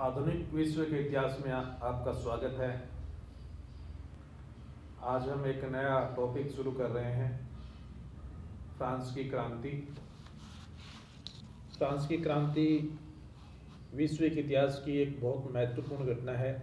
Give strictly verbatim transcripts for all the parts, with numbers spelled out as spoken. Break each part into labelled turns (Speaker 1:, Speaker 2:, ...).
Speaker 1: आधुनिक विश्व के इतिहास में आ, आपका स्वागत है। आज हम एक नया टॉपिक शुरू कर रहे हैं, फ्रांस की क्रांति। फ्रांस की क्रांति विश्व के इतिहास की एक बहुत महत्वपूर्ण घटना है।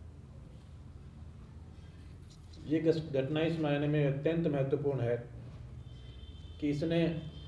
Speaker 1: ये घटना इस मायने में अत्यंत महत्वपूर्ण है कि इसने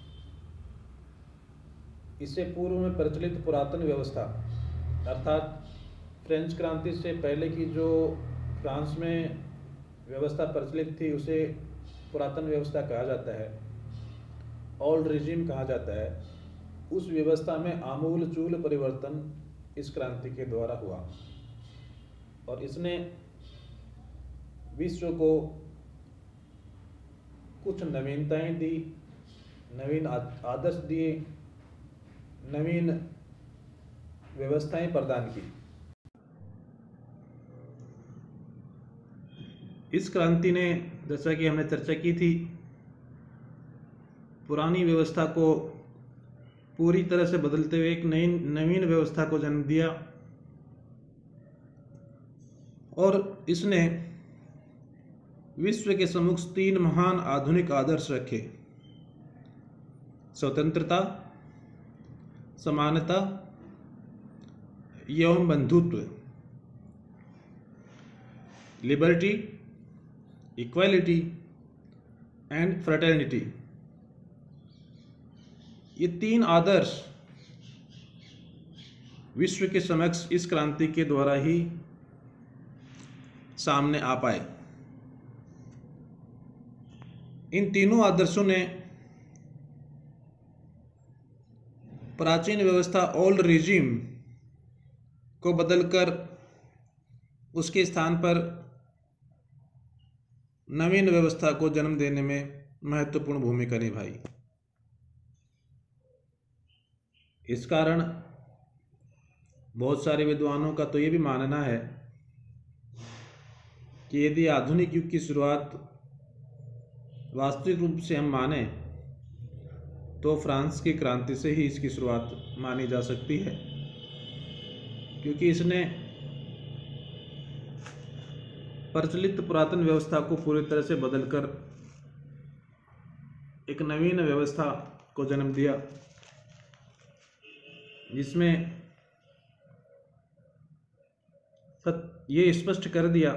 Speaker 1: इससे पूर्व में प्रचलित पुरातन व्यवस्था अर्थात फ्रेंच क्रांति से पहले की जो फ्रांस में व्यवस्था प्रचलित थी उसे पुरातन व्यवस्था कहा जाता है, ओल्ड रिजीम कहा जाता है। उस व्यवस्था में आमूलचूल परिवर्तन इस क्रांति के द्वारा हुआ और इसने विश्व को कुछ नवीनताएं दी, नवीन आदर्श दिए, नवीन व्यवस्थाएं प्रदान की। इस क्रांति ने, जैसा कि हमने चर्चा की थी, पुरानी व्यवस्था को पूरी तरह से बदलते हुए एक नई नवीन व्यवस्था को जन्म दिया और इसने विश्व के सम्मुख तीन महान आधुनिक आदर्श रखे: स्वतंत्रता, समानता एवं बंधुत्व। Liberty, equality and fraternity. ये तीन आदर्श विश्व के समक्ष इस क्रांति के द्वारा ही सामने आ पाए। इन तीनों आदर्शों ने प्राचीन व्यवस्था ओल्ड रिजीम को बदलकर उसके स्थान पर नवीन व्यवस्था को जन्म देने में महत्वपूर्ण भूमिका निभाई। इस कारण बहुत सारे विद्वानों का तो ये भी मानना है कि यदि आधुनिक युग की शुरुआत वास्तविक रूप से हम माने तो फ्रांस की क्रांति से ही इसकी शुरुआत मानी जा सकती है, क्योंकि इसने प्रचलित पुरातन व्यवस्था को पूरी तरह से बदलकर एक नवीन व्यवस्था को जन्म दिया, जिसमें ये स्पष्ट कर दिया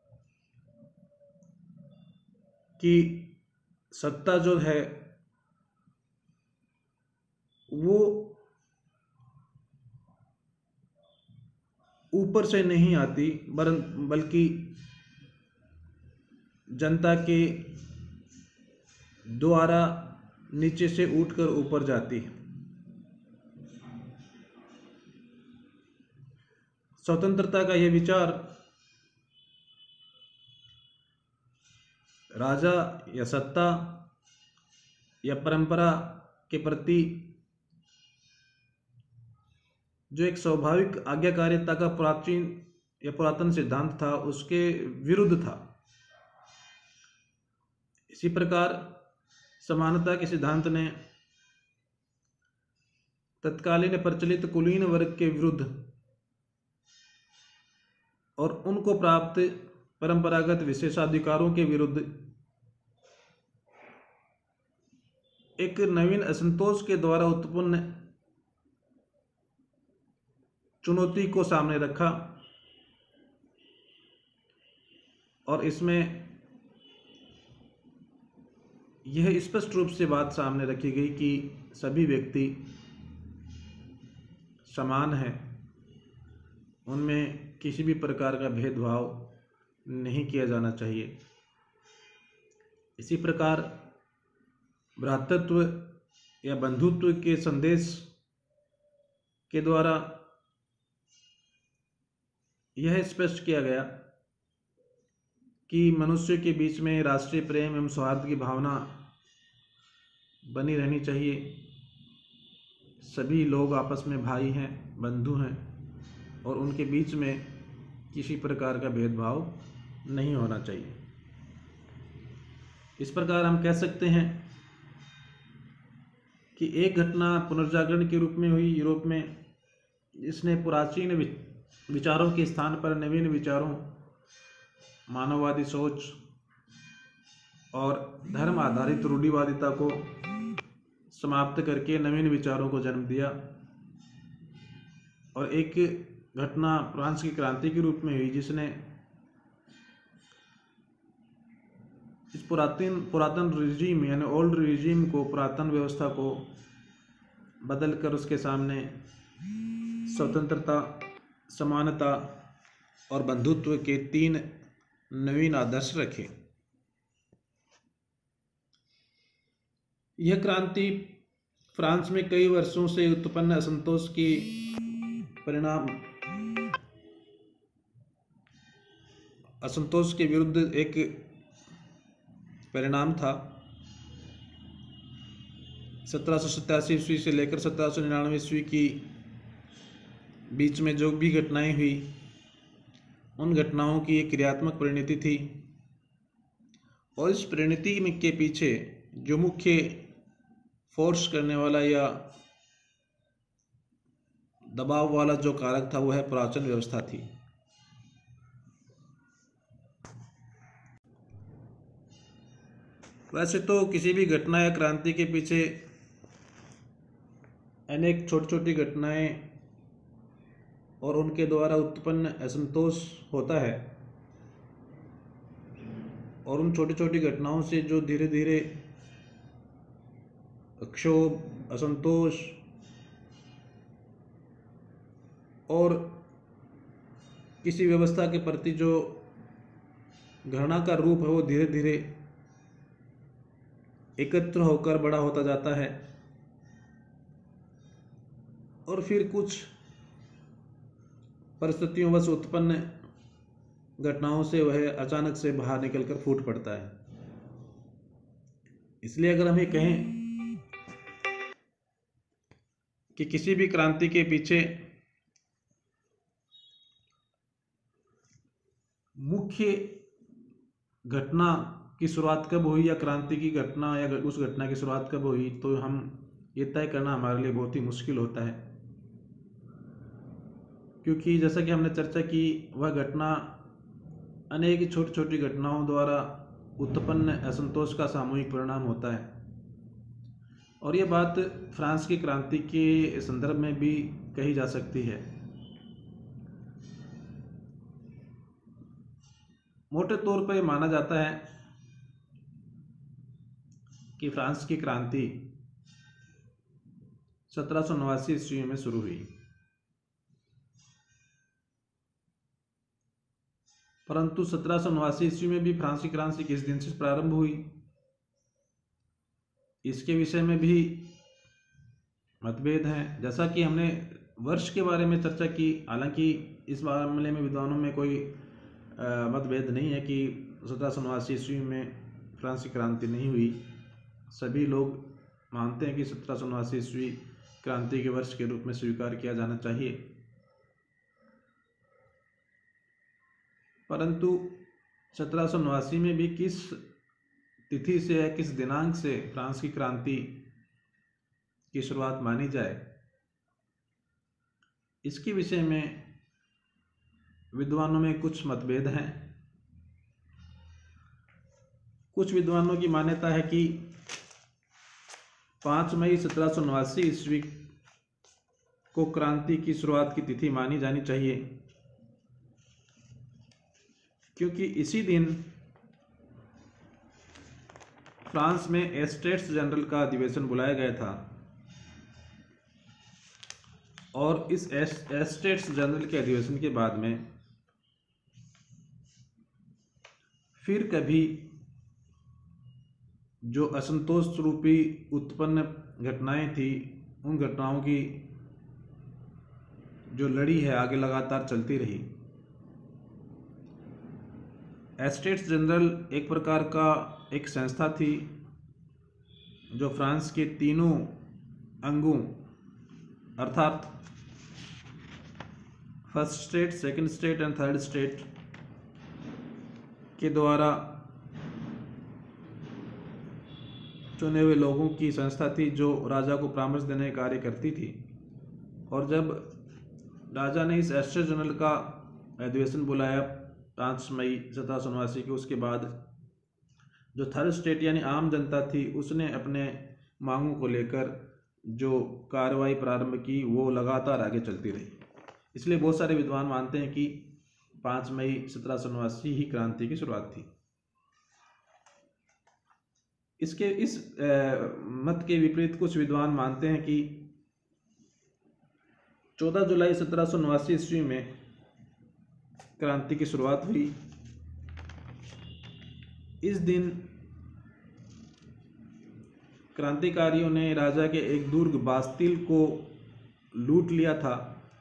Speaker 1: कि सत्ता जो है वो ऊपर से नहीं आती, बल्कि जनता के द्वारा नीचे से उठकर ऊपर जाती है। स्वतंत्रता का यह विचार राजा या सत्ता या परंपरा के प्रति जो एक स्वाभाविक आज्ञाकारिता का प्राचीन या पुरातन सिद्धांत था उसके विरुद्ध था। इसी प्रकार समानता के सिद्धांत ने तत्कालीन प्रचलित कुलीन वर्ग के विरुद्ध और उनको प्राप्त परंपरागत विशेषाधिकारों के विरुद्ध एक नवीन असंतोष के द्वारा उत्पन्न चुनौती को सामने रखा और इसमें यह स्पष्ट रूप से बात सामने रखी गई कि सभी व्यक्ति समान हैं, उनमें किसी भी प्रकार का भेदभाव नहीं किया जाना चाहिए। इसी प्रकार भ्रातृत्व या बंधुत्व के संदेश के द्वारा यह स्पष्ट किया गया कि मनुष्य के बीच में राष्ट्रीय प्रेम एवं सौहार्द की भावना बनी रहनी चाहिए। सभी लोग आपस में भाई हैं, बंधु हैं और उनके बीच में किसी प्रकार का भेदभाव नहीं होना चाहिए। इस प्रकार हम कह सकते हैं कि एक घटना पुनर्जागरण के रूप में हुई यूरोप में, इसने प्राचीन विचारों के स्थान पर नवीन विचारों, मानववादी सोच और धर्म आधारित रूढ़िवादिता को समाप्त करके नवीन विचारों को जन्म दिया। और एक घटना फ्रांस की क्रांति के रूप में हुई जिसने इस पुरातन पुरातन रिजीम यानी ओल्ड रिजीम को, पुरातन व्यवस्था को बदलकर उसके सामने स्वतंत्रता, समानता और बंधुत्व के तीन नवीन आदर्श रखे। यह क्रांति फ्रांस में कई वर्षों से उत्पन्न असंतोष की परिणाम असंतोष के विरुद्ध एक परिणाम था। सत्रह सौ सतासी ईस्वी से लेकर सत्रह सौ निन्यानवे ईस्वी की बीच में जो भी घटनाएं हुई, उन घटनाओं की एक क्रियात्मक परिणति थी। और इस परिणति में के पीछे जो मुख्य फोर्स करने वाला या दबाव वाला जो कारक था वो है पुरातन व्यवस्था थी। वैसे तो किसी भी घटना या क्रांति के पीछे अनेक छोटी छोटी घटनाएं और उनके द्वारा उत्पन्न असंतोष होता है, और उन छोटी छोटी घटनाओं से जो धीरे धीरे क्षोभ, असंतोष और किसी व्यवस्था के प्रति जो घृणा का रूप है वो धीरे धीरे एकत्र होकर बड़ा होता जाता है। और फिर कुछ परिस्थितियों वश उत्पन्न घटनाओं से वह अचानक से बाहर निकलकर फूट पड़ता है। इसलिए अगर हम ये कहें कि किसी भी क्रांति के पीछे मुख्य घटना की शुरुआत कब हुई या क्रांति की घटना या उस घटना की शुरुआत कब हुई, तो हम ये तय करना हमारे लिए बहुत ही मुश्किल होता है। क्योंकि जैसा कि हमने चर्चा की, वह घटना अनेक छोटी छोटी घटनाओं द्वारा उत्पन्न असंतोष का सामूहिक परिणाम होता है। और ये बात फ्रांस की क्रांति के संदर्भ में भी कही जा सकती है। मोटे तौर पर माना जाता है कि फ्रांस की क्रांति सत्रह सौ नवासी ईस्वी में शुरू हुई, परंतु सत्रह सौ नवासी ईस्वी में भी फ्रांस की क्रांति किस दिन से प्रारंभ हुई, इसके विषय में भी मतभेद हैं। जैसा कि हमने वर्ष के बारे में चर्चा की, हालांकि इस मामले में विद्वानों में कोई मतभेद नहीं है कि सत्रह सौ नवासी ईस्वी में फ्रांस की क्रांति नहीं हुई। सभी लोग मानते हैं कि सत्रह सौ नवासी ईस्वी क्रांति के वर्ष के रूप में स्वीकार किया जाना चाहिए। परंतु सत्रह सौ नवासी में भी किस तिथि से या किस दिनांक से फ्रांस की क्रांति की शुरुआत मानी जाए, इसके विषय में विद्वानों में कुछ मतभेद हैं। कुछ विद्वानों की मान्यता है कि पाँच मई सत्रह सौ नवासी ईस्वी को क्रांति की शुरुआत की तिथि मानी जानी चाहिए, क्योंकि इसी दिन फ्रांस में एस्टेट्स जनरल का अधिवेशन बुलाया गया था। और इस एस्टेट्स जनरल के अधिवेशन के बाद में फिर कभी जो असंतोष रूपी उत्पन्न घटनाएं थी, उन घटनाओं की जो लड़ी है आगे लगातार चलती रही। एस्टेट्स जनरल एक प्रकार का एक संस्था थी जो फ्रांस के तीनों अंगों अर्थात first state, second state and third state के द्वारा चुने हुए लोगों की संस्था थी, जो राजा को परामर्श देने का कार्य करती थी। और जब राजा ने इस एस्टर जनरल का अधिवेशन बुलाया पाँच मई सत्रह सौ उनवासी को। उसके बाद जो थर्ड स्टेट यानी आम जनता थी उसने अपने मांगों को लेकर जो कार्रवाई प्रारंभ की वो लगातार आगे चलती रही। इसलिए बहुत सारे विद्वान मानते हैं कि पाँच मई सत्रह सौ उनवासी ही क्रांति की शुरुआत थी। इसके इस आ, मत के विपरीत कुछ विद्वान मानते हैं कि चौदह जुलाई सत्रह सौ उनवासी ईस्वी में क्रांति की शुरुआत हुई। इस दिन क्रांतिकारियों ने राजा के एक दुर्ग बास्तिल को लूट लिया था।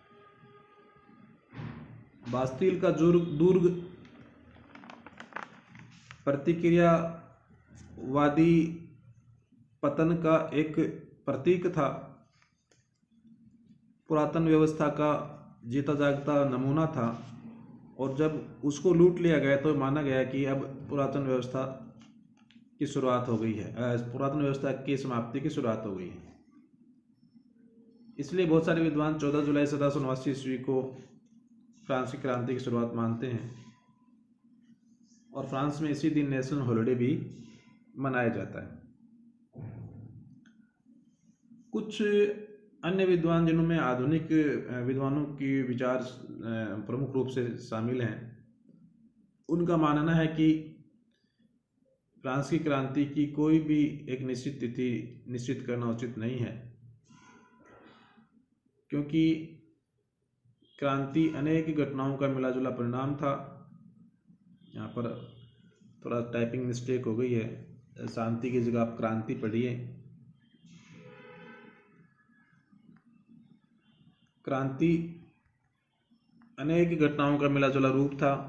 Speaker 1: बास्तिल का दुर्ग दुर्ग प्रतिक्रियावादी पतन का एक प्रतीक था, पुरातन व्यवस्था का जीता जागता नमूना था। और जब उसको लूट लिया गया तो माना गया कि अब पुरातन व्यवस्था की शुरुआत हो गई है, पुरातन व्यवस्था की समाप्ति की शुरुआत हो गई है। इसलिए बहुत सारे विद्वान चौदह जुलाई सत्रह सौ उनवासी ईस्वी को फ्रांस की क्रांति की शुरुआत मानते हैं और फ्रांस में इसी दिन नेशनल हॉलिडे भी मनाया जाता है। कुछ अन्य विद्वान जिनमें आधुनिक विद्वानों की विचार प्रमुख रूप से शामिल हैं, उनका मानना है कि फ्रांस की क्रांति की कोई भी एक निश्चित तिथि निश्चित करना उचित नहीं है, क्योंकि क्रांति अनेक घटनाओं का मिला जुला परिणाम था। यहाँ पर थोड़ा टाइपिंग मिस्टेक हो गई है, शांति की जगह आप क्रांति पढ़िए। क्रांति अनेक घटनाओं का मिला जुला रूप था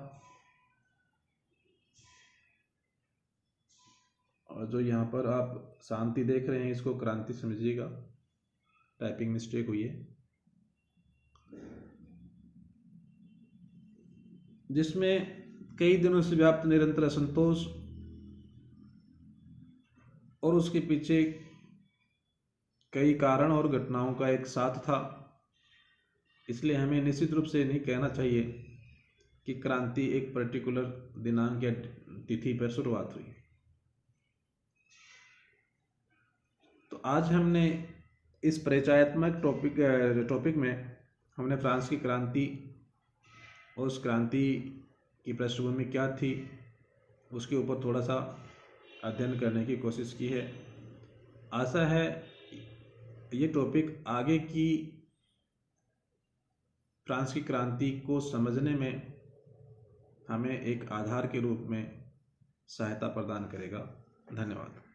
Speaker 1: और जो यहाँ पर आप शांति देख रहे हैं इसको क्रांति समझिएगा, टाइपिंग मिस्टेक हुई है। जिसमें कई दिनों से व्याप्त निरंतर असंतोष और उसके पीछे कई कारण और घटनाओं का एक साथ था। इसलिए हमें निश्चित रूप से नहीं कहना चाहिए कि क्रांति एक पर्टिकुलर दिनांक या तिथि पर शुरुआत हुई। तो आज हमने इस परिचयात्मक टॉपिक टॉपिक में हमने फ्रांस की क्रांति और उस क्रांति की पृष्ठभूमि क्या थी उसके ऊपर थोड़ा सा अध्ययन करने की कोशिश की है। आशा है ये टॉपिक आगे की फ्रांस की क्रांति को समझने में हमें एक आधार के रूप में सहायता प्रदान करेगा। धन्यवाद।